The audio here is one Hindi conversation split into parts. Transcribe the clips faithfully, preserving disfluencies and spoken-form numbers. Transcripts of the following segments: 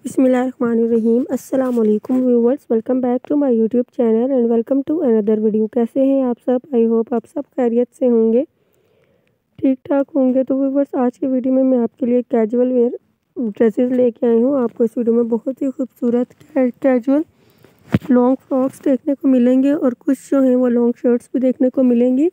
बिस्मिल्लाहिर्रहमानिर्रहीम। अस्सलाम वालेकुम viewers, welcome back to my YouTube channel and welcome to another video. कैसे हैं आप सब? आई होप आप सब खैरियत से होंगे, ठीक ठाक होंगे। तो व्यूवर्स, आज की वीडियो में मैं आपके लिए कैजुअल वेयर ड्रेसेस लेके आई हूँ। आपको इस वीडियो में बहुत ही खूबसूरत कैजुअल लॉन्ग फ्रॉक्स देखने को मिलेंगे और कुछ जो हैं वो लॉन्ग शर्ट्स भी देखने को मिलेंगी।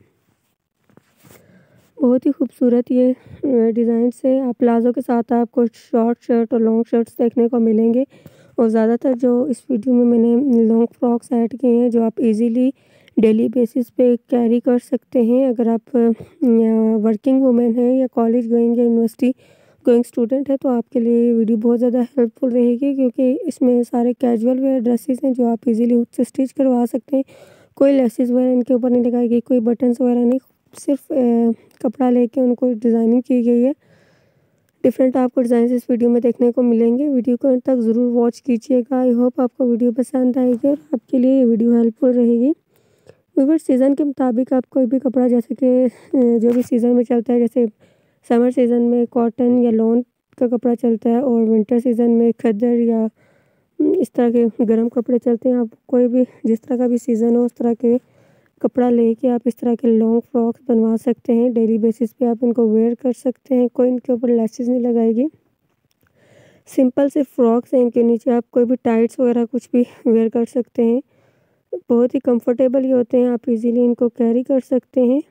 बहुत ही खूबसूरत ये डिज़ाइन से आप प्लाजो के साथ आपको शॉर्ट शर्ट और लॉन्ग शर्ट्स देखने को मिलेंगे। और ज़्यादातर जो इस वीडियो में मैंने लॉन्ग फ्रॉक्स ऐड किए हैं जो आप इजीली डेली बेसिस पे कैरी कर सकते हैं। अगर आप वर्किंग वुमेन हैं या कॉलेज गोइंग या यूनिवर्सिटी गोइंग स्टूडेंट है तो आपके लिए ये वीडियो बहुत ज़्यादा हेल्पफुल रहेगी, क्योंकि इसमें सारे कैजुअल वेयर ड्रेसेस हैं जो आप इजीली खुद से स्टिच करवा सकते हैं। कोई लेसेस वगैरह इनके ऊपर नहीं लगाई गई, कोई बटन्स वगैरह नहीं, सिर्फ ए, कपड़ा लेके उनको डिज़ाइनिंग की गई है। डिफरेंट आपको डिज़ाइन इस वीडियो में देखने को मिलेंगे। वीडियो को अंत तक ज़रूर वॉच कीजिएगा। आई होप आपको वीडियो पसंद आएगी और आपके लिए ये वीडियो हेल्पफुल रहेगी। व्यूअर्स, सीज़न के मुताबिक आप कोई भी कपड़ा, जैसे कि जो भी सीज़न में चलता है, जैसे समर सीज़न में कॉटन या लॉन का कपड़ा चलता है और विंटर सीज़न में खद्दर या इस तरह के गर्म कपड़े चलते हैं। आप कोई भी जिस तरह का भी सीज़न हो उस तरह के कपड़ा लेके आप इस तरह के लॉन्ग फ्रॉक्स बनवा सकते हैं। डेली बेसिस पे आप इनको वेयर कर सकते हैं। कोई इनके ऊपर लेसेस नहीं लगाएगी, सिंपल से फ्रॉक्स हैं। इनके नीचे आप कोई भी टाइट्स वगैरह कुछ भी वेयर कर सकते हैं। बहुत ही कंफर्टेबल ही होते हैं, आप इजीली इनको कैरी कर सकते हैं।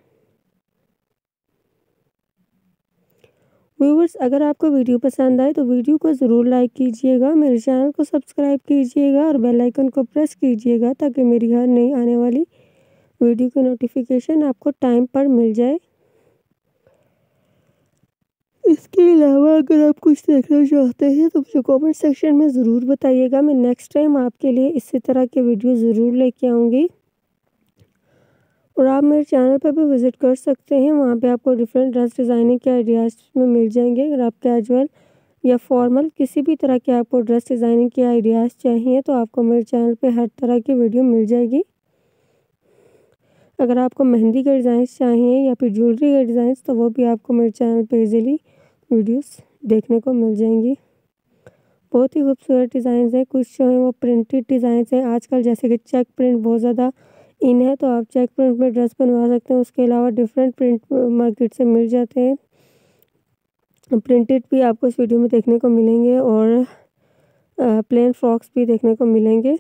व्यूवर्स, अगर आपको वीडियो पसंद आए तो वीडियो को ज़रूर लाइक कीजिएगा, मेरे चैनल को सब्सक्राइब कीजिएगा और बेल आइकन को प्रेस कीजिएगा ताकि मेरी हर नई आने वाली वीडियो की नोटिफिकेशन आपको टाइम पर मिल जाए। इसके अलावा अगर आप कुछ देखना चाहते हैं तो मुझे कमेंट सेक्शन में ज़रूर बताइएगा। मैं नेक्स्ट टाइम आपके लिए इसी तरह के वीडियो ज़रूर लेके आऊँगी। और आप मेरे चैनल पर भी विज़िट कर सकते हैं, वहाँ पे आपको डिफरेंट ड्रेस डिज़ाइनिंग के आइडियाज़ में मिल जाएंगे। अगर आप कैजुअल या फॉर्मल किसी भी तरह के आपको ड्रेस डिज़ाइनिंग के आइडियाज़ चाहिए तो आपको मेरे चैनल पे हर तरह की वीडियो मिल जाएगी। अगर आपको मेहंदी के डिज़ाइंस चाहिए या फिर ज्वेलरी के डिज़ाइंस तो वो भी आपको मेरे चैनल पे इजीली वीडियोस देखने को मिल जाएंगी। बहुत ही खूबसूरत डिज़ाइंस हैं। कुछ जो है वो प्रिंटेड डिज़ाइंस हैं। आजकल जैसे कि चेक प्रिंट बहुत ज़्यादा इन है तो आप चेक प्रिंट में ड्रेस बनवा सकते हैं। उसके अलावा डिफरेंट प्रिंट मार्केट से मिल जाते हैं। प्रिंटेड भी आपको इस वीडियो में देखने को मिलेंगे और प्लेन फ्रॉक्स भी देखने को मिलेंगे।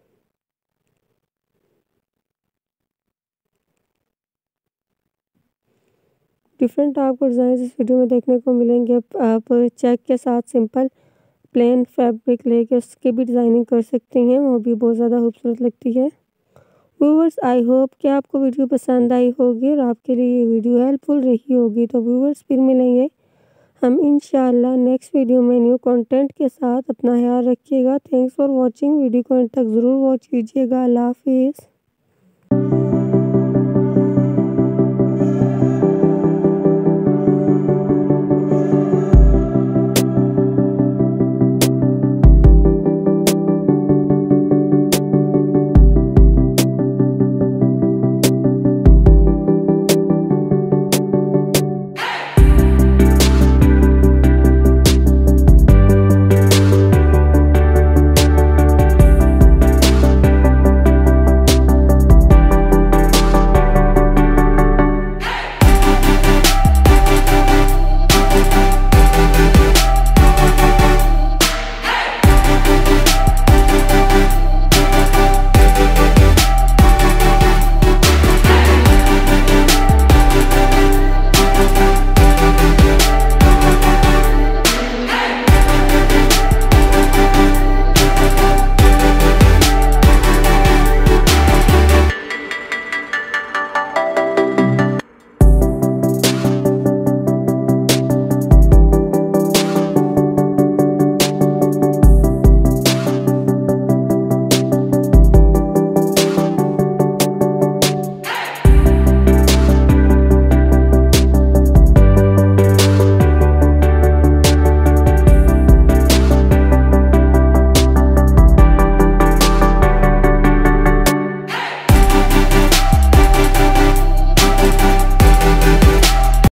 डिफरेंट आपको डिज़ाइन इस वीडियो में देखने को मिलेंगे। आप चेक के साथ सिंपल प्लेन फैब्रिक लेके उसकी भी डिज़ाइनिंग कर सकती हैं, वो भी बहुत ज़्यादा खूबसूरत लगती है। व्यूवर्स, आई होप कि आपको वीडियो पसंद आई होगी और आपके लिए ये वीडियो हेल्पफुल रही होगी। तो व्यूवर्स, फिर मिलेंगे हम इंशाल्लाह नेक्स्ट वीडियो में न्यू कंटेंट के साथ। अपना ख्याल रखिएगा। Thanks for watching. वीडियो को अंत तक ज़रूर वॉच कीजिएगा। अल्लाह हाफिज़।